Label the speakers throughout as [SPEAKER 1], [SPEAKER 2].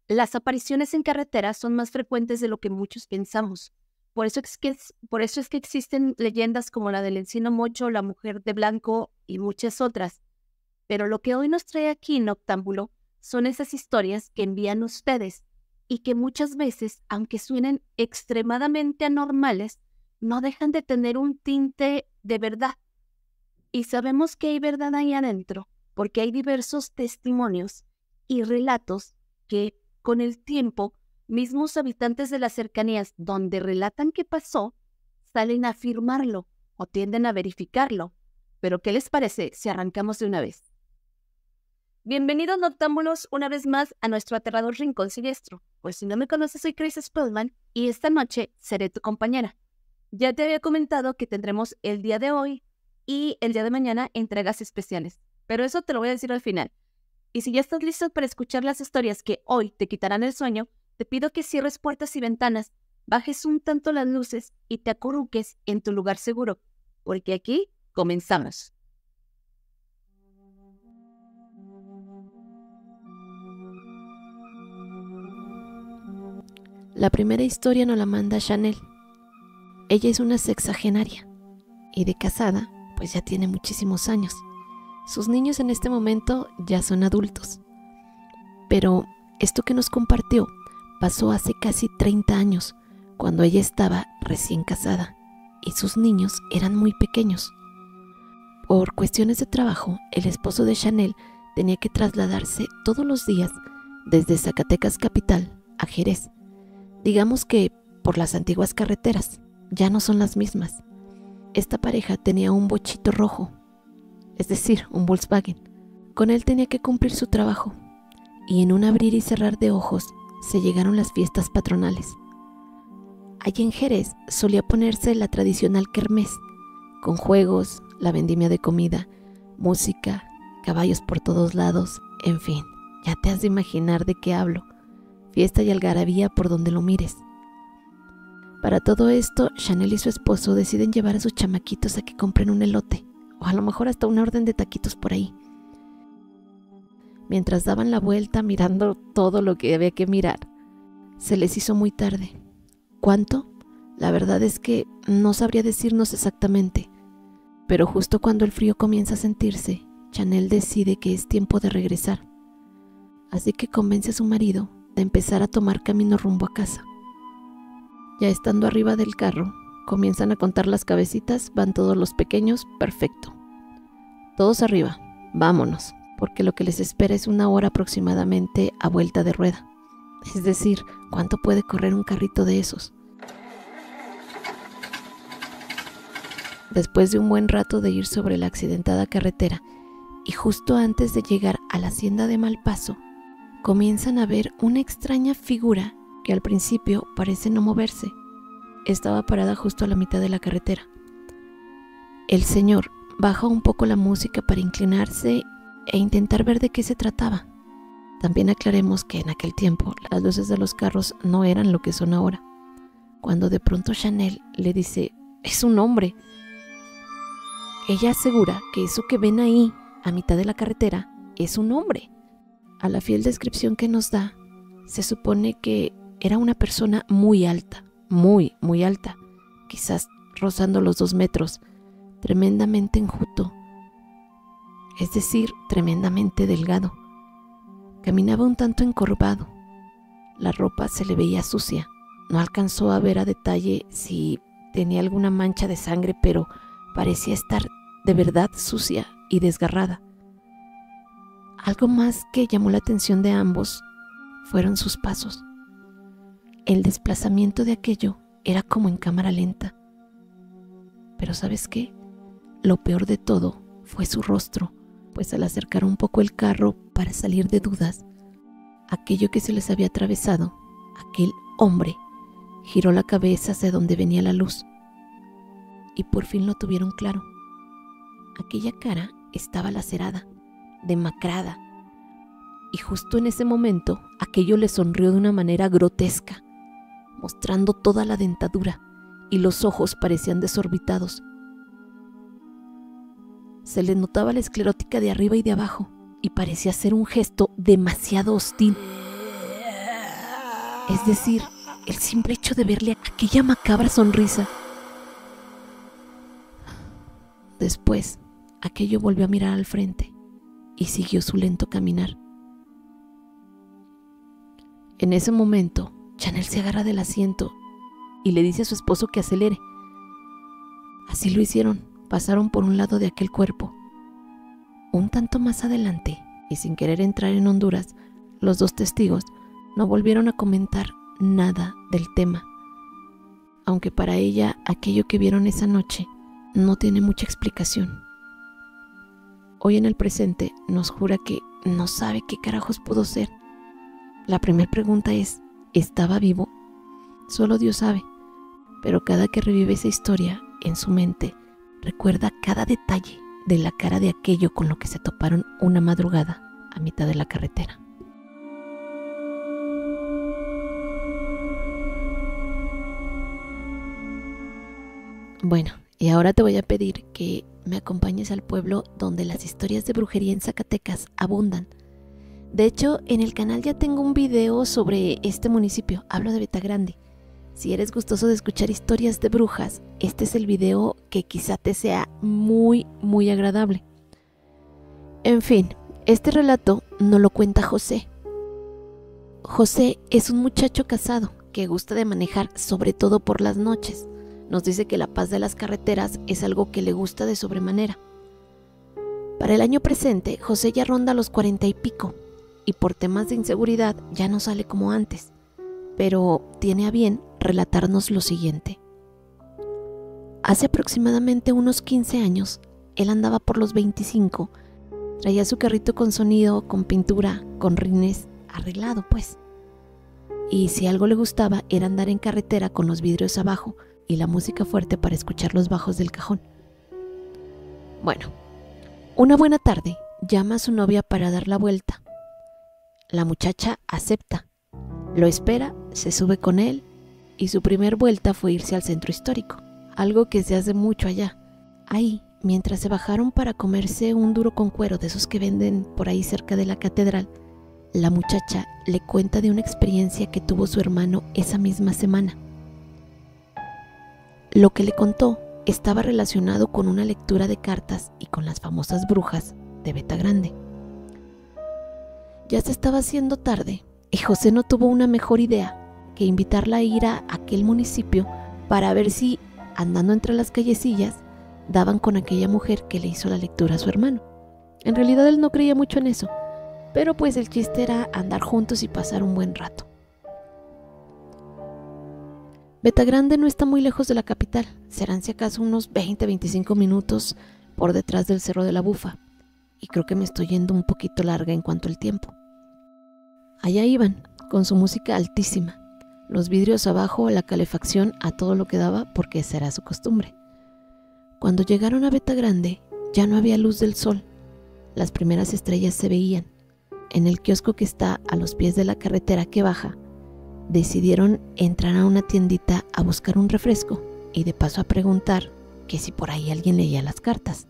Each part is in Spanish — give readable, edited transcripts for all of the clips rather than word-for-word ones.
[SPEAKER 1] Las apariciones en carretera son más frecuentes de lo que muchos pensamos. Por eso es que existen leyendas como la del Encino Mocho, la Mujer de Blanco y muchas otras. Pero lo que hoy nos trae aquí Noctámbulo son esas historias que envían ustedes y que muchas veces, aunque suenen extremadamente anormales, no dejan de tener un tinte de verdad. Y sabemos que hay verdad ahí adentro, porque hay diversos testimonios y relatos que, con el tiempo, mismos habitantes de las cercanías donde relatan qué pasó, salen a afirmarlo o tienden a verificarlo. Pero, ¿qué les parece si arrancamos de una vez? Bienvenidos noctámbulos una vez más a nuestro aterrador rincón siniestro. Pues si no me conoces, soy Chris Spellman y esta noche seré tu compañera. Ya te había comentado que tendremos el día de hoy y el día de mañana entregas especiales, pero eso te lo voy a decir al final. Y si ya estás listo para escuchar las historias que hoy te quitarán el sueño, te pido que cierres puertas y ventanas, bajes un tanto las luces y te acurruques en tu lugar seguro, porque aquí comenzamos.
[SPEAKER 2] La primera historia nos la manda Chanel. Ella es una sexagenaria y de casada, pues ya tiene muchísimos años. Sus niños en este momento ya son adultos. Pero esto que nos compartió pasó hace casi 30 años, cuando ella estaba recién casada y sus niños eran muy pequeños. Por cuestiones de trabajo, el esposo de Chanel tenía que trasladarse todos los días desde Zacatecas capital a Jerez. Digamos que por las antiguas carreteras, ya no son las mismas. Esta pareja tenía un bochito rojo, es decir, un Volkswagen. Con él tenía que cumplir su trabajo, y en un abrir y cerrar de ojos se llegaron las fiestas patronales. Allí en Jerez solía ponerse la tradicional kermés, con juegos, la vendimia de comida, música, caballos por todos lados, en fin, ya te has de imaginar de qué hablo. Fiesta y algarabía por donde lo mires. Para todo esto, Chanel y su esposo deciden llevar a sus chamaquitos a que compren un elote, o a lo mejor hasta una orden de taquitos por ahí. Mientras daban la vuelta mirando todo lo que había que mirar, se les hizo muy tarde. ¿Cuánto? La verdad es que no sabría decirnos exactamente, pero justo cuando el frío comienza a sentirse, Chanel decide que es tiempo de regresar. Así que convence a su marido de empezar a tomar camino rumbo a casa. Ya estando arriba del carro, comienzan a contar las cabecitas, van todos los pequeños, perfecto. Todos arriba, vámonos, porque lo que les espera es 1 hora aproximadamente a vuelta de rueda. Es decir, ¿cuánto puede correr un carrito de esos? Después de un buen rato de ir sobre la accidentada carretera, y justo antes de llegar a la hacienda de Malpaso, comienzan a ver una extraña figura que al principio parece no moverse. Estaba parada justo a la mitad de la carretera. El señor baja un poco la música para inclinarse e intentar ver de qué se trataba. También aclaremos que en aquel tiempo las luces de los carros no eran lo que son ahora. Cuando de pronto Chanel le dice: «Es un hombre». Ella asegura que eso que ven ahí, a mitad de la carretera, es un hombre. A la fiel descripción que nos da, se supone que era una persona muy alta, muy alta, quizás rozando los 2 metros, tremendamente enjuto, es decir, tremendamente delgado. Caminaba un tanto encorvado, la ropa se le veía sucia, no alcanzó a ver a detalle si tenía alguna mancha de sangre, pero parecía estar de verdad sucia y desgarrada. Algo más que llamó la atención de ambos fueron sus pasos. El desplazamiento de aquello era como en cámara lenta. Pero ¿sabes qué? Lo peor de todo fue su rostro, pues al acercar un poco el carro para salir de dudas, aquello que se les había atravesado, aquel hombre, giró la cabeza hacia donde venía la luz. Y por fin lo tuvieron claro. Aquella cara estaba lacerada, demacrada, y justo en ese momento aquello le sonrió de una manera grotesca, mostrando toda la dentadura, y los ojos parecían desorbitados. Se le notaba la esclerótica de arriba y de abajo, y parecía ser un gesto demasiado hostil. Es decir, el simple hecho de verle aquella macabra sonrisa. Después, aquello volvió a mirar al frente y siguió su lento caminar. En ese momento, Chanel se agarra del asiento y le dice a su esposo que acelere. Así lo hicieron, pasaron por un lado de aquel cuerpo. Un tanto más adelante, y sin querer entrar en honduras, los dos testigos no volvieron a comentar nada del tema, aunque para ella aquello que vieron esa noche no tiene mucha explicación. Hoy en el presente nos jura que no sabe qué carajos pudo ser. La primera pregunta es, ¿estaba vivo? Solo Dios sabe, pero cada que revive esa historia en su mente, recuerda cada detalle de la cara de aquello con lo que se toparon una madrugada a mitad de la carretera. Bueno, y ahora te voy a pedir que me acompañes al pueblo donde las historias de brujería en Zacatecas abundan. De hecho, en el canal ya tengo un video sobre este municipio, hablo de Betagrande. Si eres gustoso de escuchar historias de brujas, este es el video que quizá te sea muy, muy agradable. En fin, este relato nos lo cuenta José. José es un muchacho casado que gusta de manejar, sobre todo por las noches. Nos dice que la paz de las carreteras es algo que le gusta de sobremanera. Para el año presente, José ya ronda los 40 y pico, y por temas de inseguridad ya no sale como antes, pero tiene a bien relatarnos lo siguiente. Hace aproximadamente unos 15 años, él andaba por los 25, traía su carrito con sonido, con pintura, con rines, arreglado pues. Y si algo le gustaba era andar en carretera con los vidrios abajo y la música fuerte para escuchar los bajos del cajón. Bueno, una buena tarde llama a su novia para dar la vuelta. La muchacha acepta, lo espera, se sube con él y su primer vuelta fue irse al centro histórico, algo que se hace mucho allá. Ahí, mientras se bajaron para comerse un duro con cuero de esos que venden por ahí cerca de la catedral, la muchacha le cuenta de una experiencia que tuvo su hermano esa misma semana. Lo que le contó estaba relacionado con una lectura de cartas y con las famosas brujas de Betagrande. Ya se estaba haciendo tarde y José no tuvo una mejor idea que invitarla a ir a aquel municipio para ver si, andando entre las callecillas, daban con aquella mujer que le hizo la lectura a su hermano. En realidad él no creía mucho en eso, pero pues el chiste era andar juntos y pasar un buen rato. Betagrande no está muy lejos de la capital, serán si acaso unos 20-25 minutos por detrás del Cerro de la Bufa, y creo que me estoy yendo un poquito larga en cuanto al tiempo. Allá iban, con su música altísima, los vidrios abajo, la calefacción a todo lo que daba porque esa era su costumbre. Cuando llegaron a Betagrande ya no había luz del sol, las primeras estrellas se veían. En el kiosco que está a los pies de la carretera que baja, decidieron entrar a una tiendita a buscar un refresco y de paso a preguntar que si por ahí alguien leía las cartas.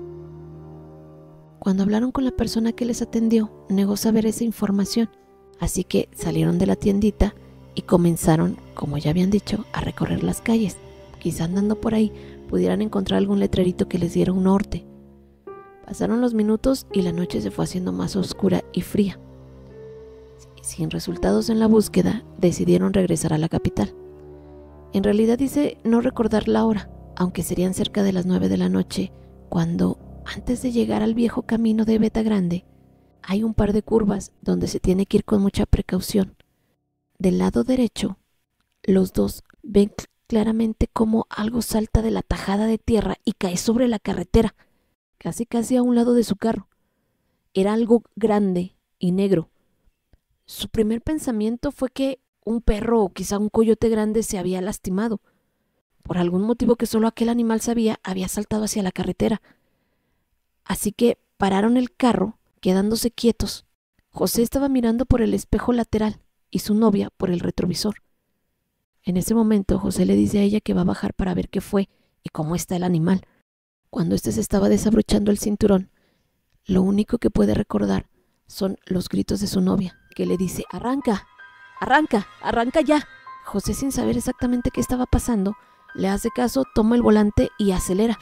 [SPEAKER 2] Cuando hablaron con la persona que les atendió, negó saber esa información, así que salieron de la tiendita y comenzaron, como ya habían dicho, a recorrer las calles. Quizá andando por ahí pudieran encontrar algún letrerito que les diera un norte. Pasaron los minutos y la noche se fue haciendo más oscura y fría. Sin resultados en la búsqueda, decidieron regresar a la capital. En realidad dice no recordar la hora, aunque serían cerca de las 9 de la noche, cuando, antes de llegar al viejo camino de Betagrande, hay un par de curvas donde se tiene que ir con mucha precaución. Del lado derecho, los dos ven claramente cómo algo salta de la tajada de tierra y cae sobre la carretera, casi a un lado de su carro. Era algo grande y negro. Su primer pensamiento fue que un perro o quizá un coyote grande se había lastimado. Por algún motivo que solo aquel animal sabía, había saltado hacia la carretera. Así que pararon el carro, quedándose quietos. José estaba mirando por el espejo lateral y su novia por el retrovisor. En ese momento, José le dice a ella que va a bajar para ver qué fue y cómo está el animal. Cuando éste se estaba desabrochando el cinturón, lo único que puede recordar son los gritos de su novia, que le dice: arranca, arranca, arranca ya. José, sin saber exactamente qué estaba pasando, le hace caso, toma el volante y acelera.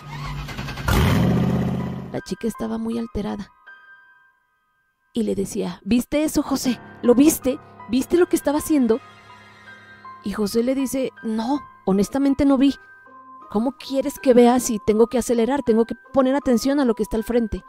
[SPEAKER 2] La chica estaba muy alterada y le decía, ¿viste eso, José? ¿Lo viste? ¿Viste lo que estaba haciendo? Y José le dice, no, honestamente no vi. ¿Cómo quieres que vea si tengo que acelerar? Tengo que poner atención a lo que está al frente.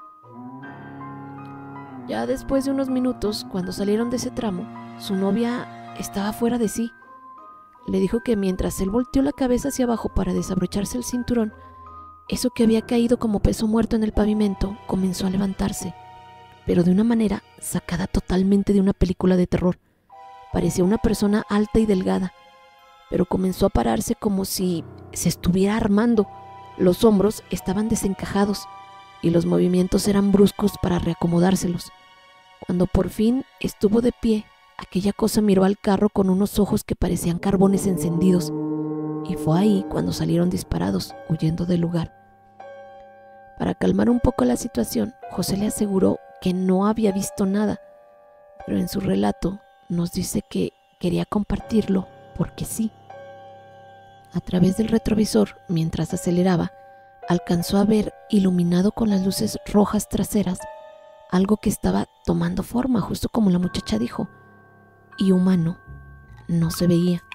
[SPEAKER 2] Ya después de unos minutos, cuando salieron de ese tramo, su novia estaba fuera de sí. Le dijo que mientras él volteó la cabeza hacia abajo para desabrocharse el cinturón, eso que había caído como peso muerto en el pavimento comenzó a levantarse, pero de una manera sacada totalmente de una película de terror. Parecía una persona alta y delgada, pero comenzó a pararse como si se estuviera armando. Los hombros estaban desencajados y los movimientos eran bruscos para reacomodárselos. Cuando por fin estuvo de pie, aquella cosa miró al carro con unos ojos que parecían carbones encendidos, y fue ahí cuando salieron disparados, huyendo del lugar. Para calmar un poco la situación, José le aseguró que no había visto nada, pero en su relato nos dice que quería compartirlo porque sí. A través del retrovisor, mientras aceleraba, alcanzó a ver, iluminado con las luces rojas traseras, algo que estaba tomando forma, justo como la muchacha dijo, y humano no se veía.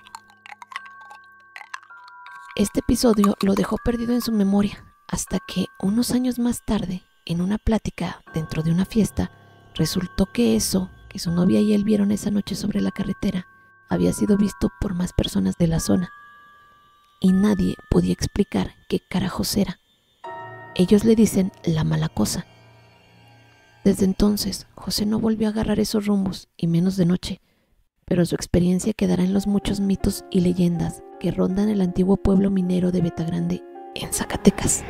[SPEAKER 2] Este episodio lo dejó perdido en su memoria, hasta que unos años más tarde, en una plática dentro de una fiesta, resultó que eso que su novia y él vieron esa noche sobre la carretera había sido visto por más personas de la zona, y nadie podía explicar qué carajos era. Ellos le dicen la mala cosa. Desde entonces, José no volvió a agarrar esos rumbos, y menos de noche, pero su experiencia quedará en los muchos mitos y leyendas que rondan el antiguo pueblo minero de Betagrande, en Zacatecas.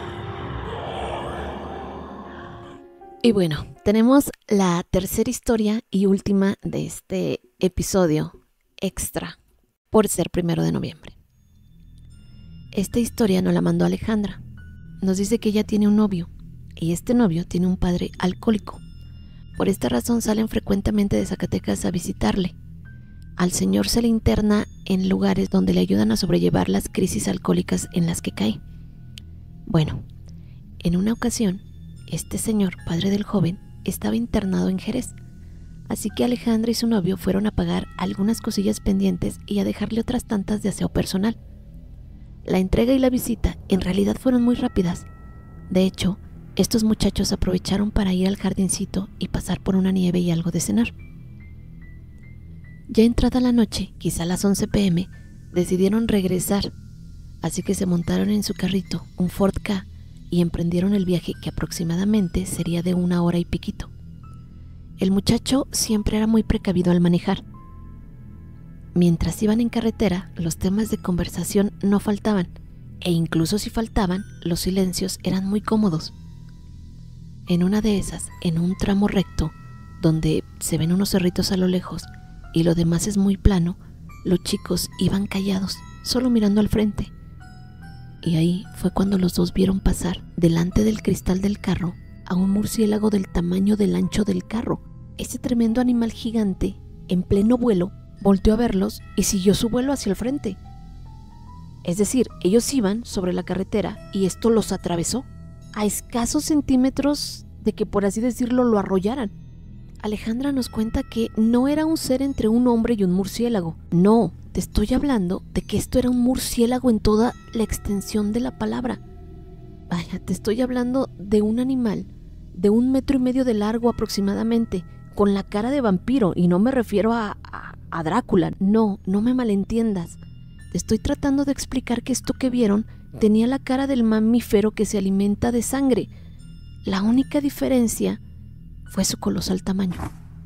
[SPEAKER 2] Y bueno, tenemos la tercera historia y última de este episodio extra por ser 1 de noviembre. Esta historia nos la mandó Alejandra. Nos dice que ella tiene un novio y este novio tiene un padre alcohólico. Por esta razón salen frecuentemente de Zacatecas a visitarle. Al señor se le interna en lugares donde le ayudan a sobrellevar las crisis alcohólicas en las que cae. Bueno, en una ocasión, este señor, padre del joven, estaba internado en Jerez. Así que Alejandra y su novio fueron a pagar algunas cosillas pendientes y a dejarle otras tantas de aseo personal. La entrega y la visita en realidad fueron muy rápidas. De hecho, estos muchachos aprovecharon para ir al jardincito y pasar por una nieve y algo de cenar. Ya entrada la noche, quizá a las 11 p.m., decidieron regresar, así que se montaron en su carrito, un Ford Ka, y emprendieron el viaje que aproximadamente sería de 1 hora y piquito. El muchacho siempre era muy precavido al manejar. Mientras iban en carretera, los temas de conversación no faltaban, e incluso si faltaban, los silencios eran muy cómodos. En una de esas, en un tramo recto, donde se ven unos cerritos a lo lejos y lo demás es muy plano, los chicos iban callados, solo mirando al frente. Y ahí fue cuando los dos vieron pasar, delante del cristal del carro, a un murciélago del tamaño del ancho del carro. Ese tremendo animal gigante, en pleno vuelo, volteó a verlos y siguió su vuelo hacia el frente. Es decir, ellos iban sobre la carretera y esto los atravesó, a escasos centímetros de que, por así decirlo, lo arrollaran. Alejandra nos cuenta que no era un ser entre un hombre y un murciélago. No, te estoy hablando de que esto era un murciélago en toda la extensión de la palabra. Vaya, te estoy hablando de un animal de 1,5 metros de largo aproximadamente, con la cara de vampiro, y no me refiero a Drácula. No me malentiendas. Te estoy tratando de explicar que esto que vieron tenía la cara del mamífero que se alimenta de sangre. La única diferencia fue su colosal tamaño.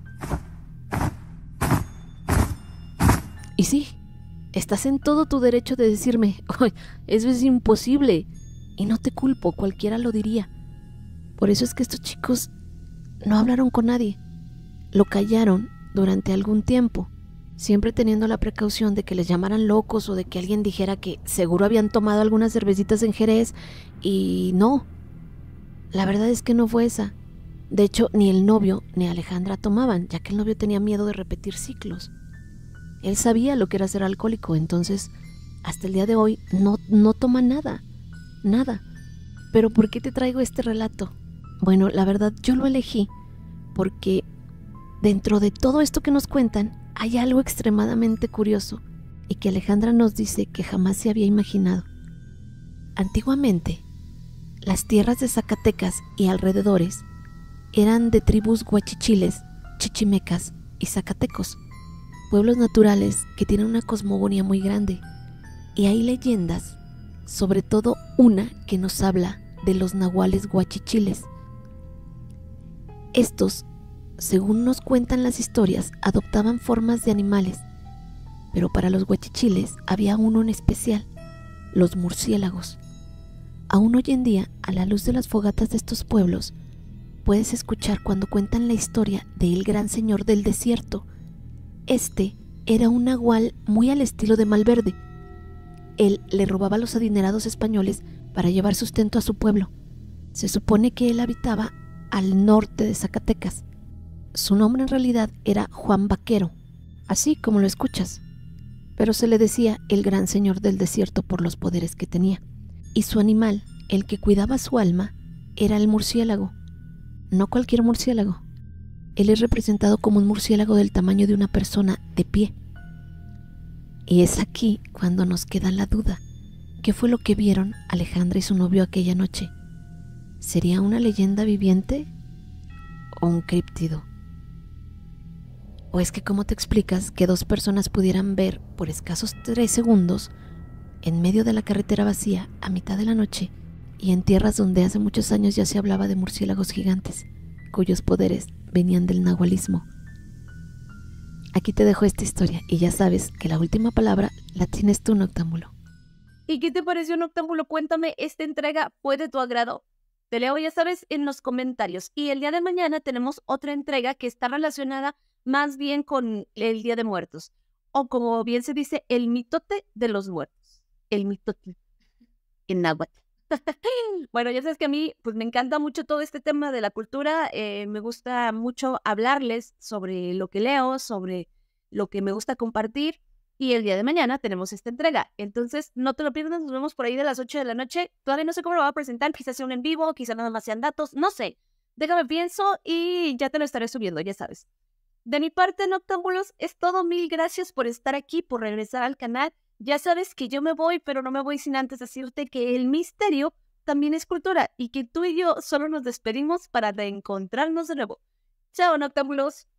[SPEAKER 2] Y sí, estás en todo tu derecho de decirme, ¡ay, eso es imposible! Y no te culpo, cualquiera lo diría. Por eso es que estos chicos no hablaron con nadie. Lo callaron durante algún tiempo, siempre teniendo la precaución de que les llamaran locos o de que alguien dijera que seguro habían tomado algunas cervecitas en Jerez, y no. La verdad es que no fue esa. De hecho, ni el novio ni Alejandra tomaban, ya que el novio tenía miedo de repetir ciclos. Él sabía lo que era ser alcohólico, entonces hasta el día de hoy no toma nada, nada. Pero ¿por qué te traigo este relato? Bueno, la verdad yo lo elegí porque dentro de todo esto que nos cuentan hay algo extremadamente curioso y que Alejandra nos dice que jamás se había imaginado. Antiguamente, las tierras de Zacatecas y alrededores eran de tribus guachichiles, chichimecas y zacatecos, pueblos naturales que tienen una cosmogonía muy grande, y hay leyendas, sobre todo una que nos habla de los nahuales guachichiles. Estos, según nos cuentan las historias, adoptaban formas de animales, pero para los guachichiles había uno en especial, los murciélagos. Aún hoy en día, a la luz de las fogatas de estos pueblos, puedes escuchar cuando cuentan la historia del gran señor del desierto. Este era un nahual muy al estilo de Malverde. Él le robaba a los adinerados españoles para llevar sustento a su pueblo. Se supone que él habitaba al norte de Zacatecas. Su nombre en realidad era Juan Vaquero, así como lo escuchas, pero se le decía el gran señor del desierto por los poderes que tenía. Y su animal, el que cuidaba su alma, era el murciélago. No cualquier murciélago. Él es representado como un murciélago del tamaño de una persona de pie. Y es aquí cuando nos queda la duda. ¿Qué fue lo que vieron Alejandra y su novio aquella noche? ¿Sería una leyenda viviente o un críptido? ¿O es que cómo te explicas que dos personas pudieran ver por escasos 3 segundos en medio de la carretera vacía a mitad de la noche y en tierras donde hace muchos años ya se hablaba de murciélagos gigantes cuyos poderes venían del nahualismo? Aquí te dejo esta historia y ya sabes que la última palabra la tienes tú, Noctámbulo.
[SPEAKER 1] ¿Y qué te pareció, Noctámbulo? Cuéntame, ¿esta entrega fue de tu agrado? Te leo, ya sabes, en los comentarios. Y el día de mañana tenemos otra entrega que está relacionada más bien con el Día de Muertos. O como bien se dice, el mitote de los muertos. El mitote en náhuatl. Bueno, ya sabes que a mí pues me encanta mucho todo este tema de la cultura. Me gusta mucho hablarles sobre lo que leo, sobre lo que me gusta compartir. Y el día de mañana tenemos esta entrega. Entonces, no te lo pierdas, nos vemos por ahí de las 8 de la noche. Todavía no sé cómo lo voy a presentar, quizás sea un en vivo, quizás nada más sean datos, no sé. Déjame pienso y ya te lo estaré subiendo, ya sabes. De mi parte, Noctámbulos, es todo. Mil gracias por estar aquí, por regresar al canal. Ya sabes que yo me voy, pero no me voy sin antes decirte que el misterio también es cultura y que tú y yo solo nos despedimos para reencontrarnos de nuevo. Chao, Noctámbulos.